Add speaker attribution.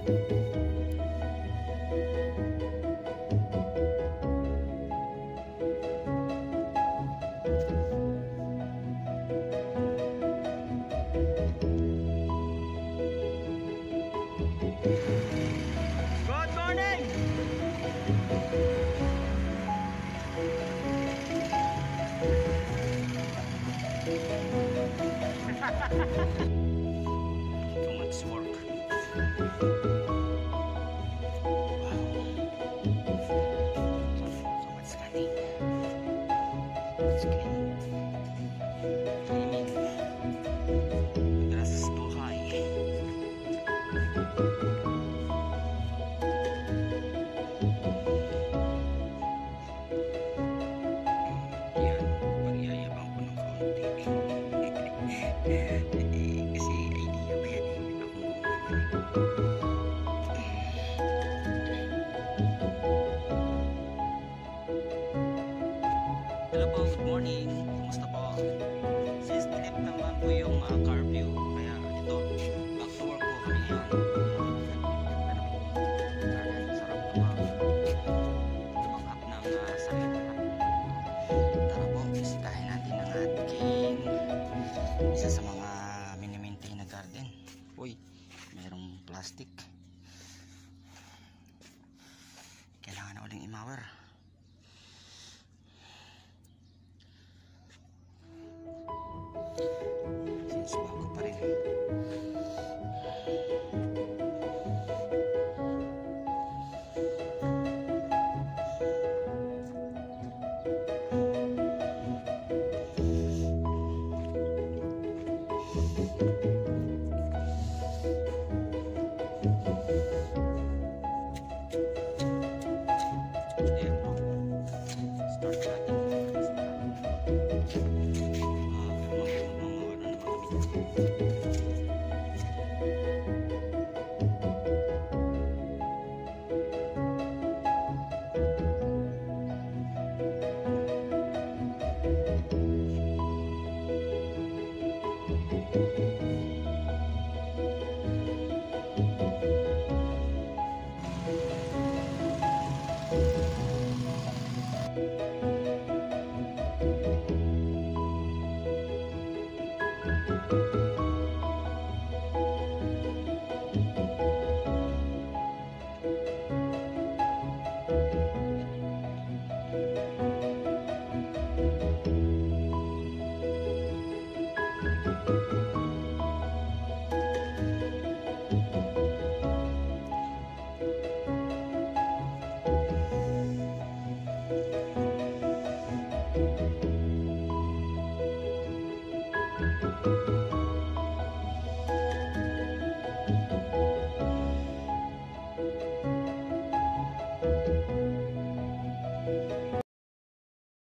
Speaker 1: Good morning! Too much work. So much cleaning. It's cleaning. Cleaning. The grass is too high. Yan, pagyayabang ko ng konti. Kasi idea ba yan eh? Ako hello po, good morning. Kumusta po? Since nilip naman po yung curfew, kaya ito, back to work po kami ngayon. Ano po? Garden, sarap tumanghap ng salita. Tara po, bisitahin natin ang ating isa sa mga mini-maintain na garden. Uy, mayroong plastic. Kailangan na uling imawer. Since bago pa rin. Ayan po. Start natin.